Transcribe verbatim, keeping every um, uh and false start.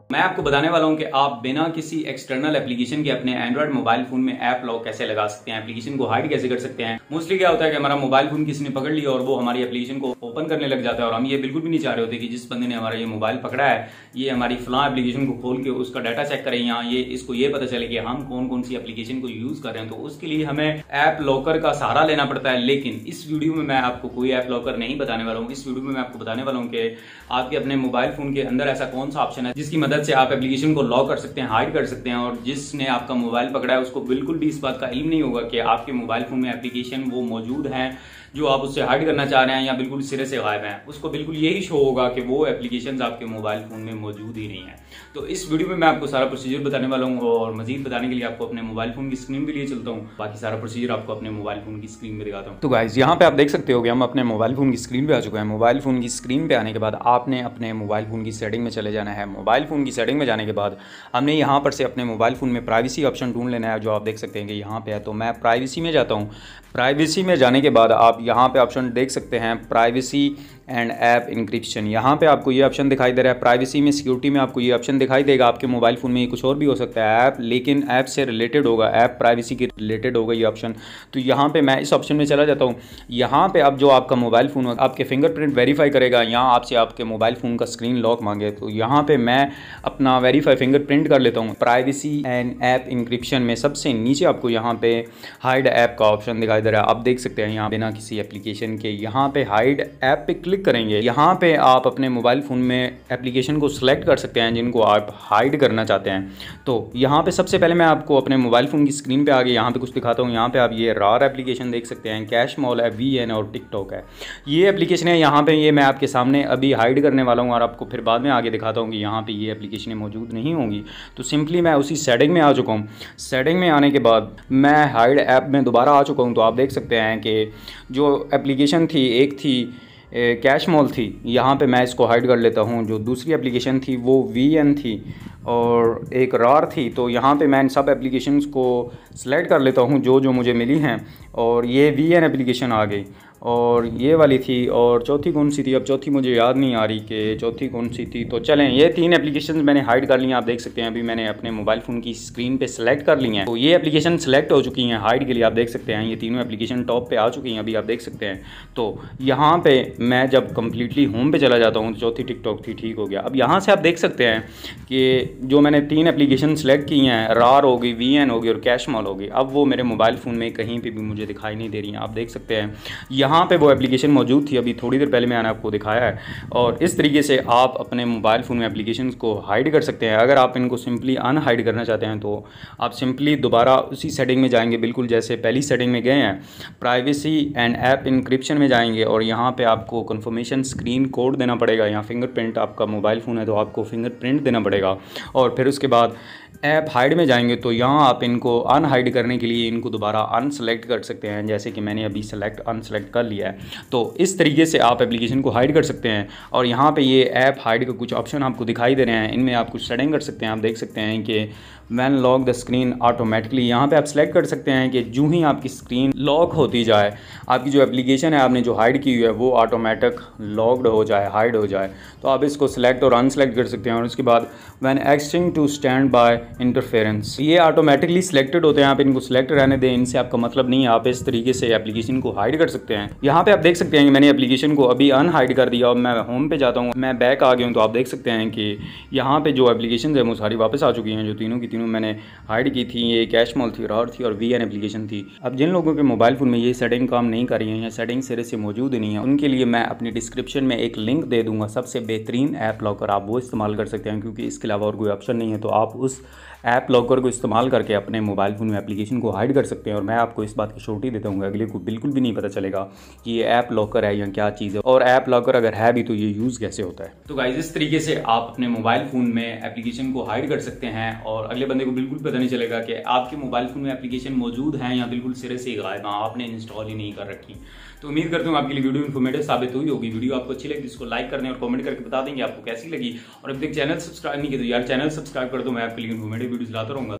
मैं आपको बताने वाला हूं कि आप बिना किसी एक्सटर्नल एप्लीकेशन के अपने एंड्रॉइड मोबाइल फोन में ऐप लॉक कैसे लगा सकते हैं, एप्लीकेशन को हाइड कैसे कर सकते हैं। मोस्टली क्या होता है कि हमारा मोबाइल फोन किसी ने पकड़ लिया और वो हमारी एप्लीकेशन को ओपन करने लग जाता है और हम ये बिल्कुल भी नहीं चाह रहे होते कि जिस बंदे ने हमारा ये मोबाइल पकड़ा है ये हमारी फलां एप्लीकेशन को खोल के उसका डाटा चेक करें, यहाँ ये इसको ये पता चले कि हम कौन कौन सी एप्लीकेशन को यूज कर रहे हैं। तो उसके लिए हमें ऐप लॉकर का सहारा लेना पड़ता है। लेकिन इस वीडियो में मैं आपको कोई ऐप लॉकर नहीं बताने वाला हूँ। इस वीडियो में मैं आपको बताने वाला हूँ कि आपके अपने मोबाइल फोन के अंदर ऐसा कौन सा ऑप्शन है जिसकी मदद से आप एप्लीकेशन को लॉक कर सकते हैं, हाइड कर सकते हैं और जिसने आपका मोबाइल पकड़ा है उसको बिल्कुल भी इस बात का इल्म नहीं होगा कि आपके मोबाइल फोन में एप्लीकेशन वो मौजूद है जो आप उससे हाइड करना चाह रहे हैं या बिल्कुल सिरे से गायब हैं। उसको बिल्कुल यही शो होगा कि वो एप्लीकेशंस आपके मोबाइल फोन में मौजूद ही नहीं है। तो इस वीडियो में मैं आपको सारा प्रोसीजर बताने वाला हूँ और मजीद बताने के लिए आपको अपने मोबाइल फोन की स्क्रीन पे लिए चलता हूँ। बाकी सारा प्रोसीजर आपको अपने मोबाइल फोन की स्क्रीन पे दिखाता हूँ। तो गाइस यहाँ पे आप देख सकते हो कि हम अपने मोबाइल फोन की स्क्रीन पे आ चुके हैं। मोबाइल फोन की स्क्रीन पे आने के बाद आपने अपने मोबाइल फोन की सेटिंग में चले जाना है। मोबाइल फोन की सेटिंग में जाने के बाद हमने यहाँ पर से अपने मोबाइल फोन में प्राइवेसी ऑप्शन ढूंढ लेना है, जो आप देख सकते हैं कि यहाँ पे है। तो मैं प्राइवेसी में जाता हूँ। प्राइवेसी में जाने के बाद आप यहाँ पे ऑप्शन देख सकते हैं प्राइवेसी एंड ऐप इंक्रिप्शन। यहाँ पे आपको ये ऑप्शन दिखाई दे रहा है। प्राइवेसी में सिक्योरिटी में आपको ये ऑप्शन दिखाई देगा। आपके मोबाइल फ़ोन में ये कुछ और भी हो सकता है ऐप, लेकिन ऐप से रिलेटेड होगा, ऐप प्राइवेसी के रिलेटेड होगा ये ऑप्शन। तो यहाँ पे मैं इस ऑप्शन में चला जाता हूँ। यहाँ पे अब जो आपका मोबाइल फ़ोन आपके फिंगरप्रिंट वेरीफाई करेगा, यहाँ आपसे आपके मोबाइल फ़ोन का स्क्रीन लॉक मांगे तो यहाँ पर मैं अपना वेरीफाई फिंगरप्रिंट कर लेता हूँ। प्राइवेसी एंड ऐप इंक्रिप्शन में सबसे नीचे आपको यहाँ पे हाइड ऐप का ऑप्शन दिखाई दे रहा है। आप देख सकते हैं यहाँ बिना किसी एप्लीकेशन के यहाँ पे हाइड ऐप पे क्लिक करेंगे। यहाँ पे आप अपने मोबाइल फ़ोन में एप्लीकेशन को सिलेक्ट कर सकते हैं जिनको आप हाइड करना चाहते हैं। तो यहाँ पे सबसे पहले मैं आपको अपने मोबाइल फ़ोन की स्क्रीन पे आगे यहाँ पे कुछ दिखाता हूँ। यहाँ पे आप ये रार एप्लीकेशन देख सकते हैं, कैश मॉल है, वी एन और टिकटॉक है, ये एप्लीकेशन है। यहाँ पे ये मैं आपके सामने अभी हाइड करने वाला हूँ और आपको फिर बाद में आगे दिखाता हूँ कि यहाँ पर ये एप्लीकेशनें मौजूद नहीं होंगी। तो सिंपली मैं उसी सेटिंग में आ चुका हूँ। सेटिंग में आने के बाद मैं हाइड ऐप में दोबारा आ चुका हूँ। तो आप देख सकते हैं कि जो एप्लीकेशन थी, एक थी कैश मॉल थी, यहाँ पे मैं इसको हाइड कर लेता हूँ। जो दूसरी एप्लीकेशन थी वो वी एन थी और एक रार थी। तो यहाँ पे मैं इन सब एप्लीकेशंस को सिलेक्ट कर लेता हूँ जो जो मुझे मिली हैं और ये वी एन एप्लीकेशन आ गई और ये वाली थी और चौथी कौन सी थी, अब चौथी मुझे याद नहीं आ रही कि चौथी कौन सी थी। तो चलें, ये तीन एप्लीकेशन मैंने हाइड कर ली हैं। आप देख सकते हैं अभी मैंने अपने मोबाइल फ़ोन की स्क्रीन पे सेलेक्ट कर ली हैं। तो ये एप्लीकेशन सेलेक्ट हो चुकी हैं हाइड के लिए। आप देख सकते हैं ये तीनों एप्लीकेशन टॉप पे आ चुकी हैं अभी आप देख सकते हैं। तो यहाँ पे मैं जब कम्प्लीटली होम पे चला जाता हूँ तो चौथी टिकटॉक थी, ठीक हो गया। अब यहाँ से आप देख सकते हैं कि जो मैंने तीन एप्लीकेशन सेलेक्ट की हैं, रार हो गई, वी एन हो गई और कैश मॉल हो गई, अब वो मेरे मोबाइल फ़ोन में कहीं पर भी मुझे दिखाई नहीं दे रही हैं। आप देख सकते हैं यहाँ पे वो एप्लीकेशन मौजूद थी, अभी थोड़ी देर पहले मैंने आपको दिखाया है। और इस तरीके से आप अपने मोबाइल फ़ोन में एप्लीकेशंस को हाइड कर सकते हैं। अगर आप इनको सिंपली अनहाइड करना चाहते हैं तो आप सिंपली दोबारा उसी सेटिंग में जाएंगे, बिल्कुल जैसे पहली सेटिंग में गए हैं, प्राइवेसी एंड ऐप इंक्रिप्शन में जाएंगे और यहाँ पे आपको कंफर्मेशन स्क्रीन कोड देना पड़ेगा। यहाँ फिंगरप्रिंट, आपका मोबाइल फ़ोन है तो आपको फिंगरप्रिंट देना पड़ेगा और फिर उसके बाद ऐप हाइड में जाएंगे तो यहाँ आप इनको अनहाइड करने के लिए इनको दोबारा अनसेलेक्ट कर सकते हैं, जैसे कि मैंने अभी सेलेक्ट अनसेलेक्ट कर लिया है। तो इस तरीके से आप एप्लीकेशन को हाइड कर सकते हैं। और यहाँ पे ये ऐप हाइड का कुछ ऑप्शन आपको दिखाई दे रहे हैं, इनमें आप कुछ सेटिंग कर सकते हैं। आप देख सकते हैं कि when lock the screen automatically, यहाँ पे आप सेलेक्ट कर सकते हैं कि जो ही आपकी स्क्रीन लॉक होती जाए, आपकी जो एप्लीकेशन है आपने जो हाइड की हुई है वो ऑटोमेटिक लॉक्ड हो जाए, हाइड हो जाए। तो आप इसको सिलेक्ट और अनसेलेक्ट कर सकते हैं। और उसके बाद when existing to stand by interference, ये ऑटोमेटिकली सिलेक्टेड होते हैं। आप इनको सिलेक्ट रहने दें, इनसे आपका मतलब नहीं है। आप इस तरीके से एप्लीकेशन को हाइड कर सकते हैं। यहाँ पे आप देख सकते हैं कि मैंने एप्लीकेशन को अभी अनहाइड कर दिया और मैं होम पे जाता हूँ, मैं बैक आ गया हूँ। तो आप देख सकते हैं कि यहाँ पे जो एप्लीकेशन है वो सारी वापस आ चुकी हैं, जो तीनों की तीनों मैंने हाइड की थी। ये कैश मॉल थी, रार थी और वी एन एप्लीकेशन थी। अब जिन लोगों के मोबाइल फ़ोन में ये सेटिंग काम नहीं कर रही है या सेटिंग सिरे से मौजूद नहीं है, उनके लिए मैं अपनी डिस्क्रिप्शन में एक लिंक दे दूँगा, सबसे बेहतरीन ऐप लॉकर, आप वो इस्तेमाल कर सकते हैं क्योंकि इसके अलावा और कोई ऑप्शन नहीं है। तो आप उस ऐप लॉकर को इस्तेमाल करके अपने मोबाइल फ़ोन में एप्लीकेशन को हाइड कर सकते हैं। और मैं आपको इस बात की श्योरिटी देता हूँ अगले को बिल्कुल भी नहीं पता चलेगा कि ये ऐप लॉकर है या क्या चीज़ है, और ऐप लॉकर अगर है भी तो ये यूज़ कैसे होता है। तो गाइस इस तरीके से आप अपने मोबाइल फ़ोन में एप्लीकेशन को हाइड कर सकते हैं और अगले बंदे को बिल्कुल पता नहीं चलेगा कि आपके मोबाइल फ़ोन में एप्लीकेशन मौजूद है या बिल्कुल सिरे से गायब है, आपने इंस्टॉल ही नहीं कर रखी। तो उम्मीद करता हूँ आपके लिए वीडियो इन्फॉर्मेटिव साबित हुई होगी। वीडियो आपको अच्छी लगी इसको लाइक करने और कमेंट करके बता देंगे आपको कैसी लगी। और अभी तक चैनल सब्सक्राइब नहीं किया तो यार चैनल सब्सक्राइब कर दो, मैं आपके लिए इन्फॉर्मेटिव वीडियोस लाता रहूँगा।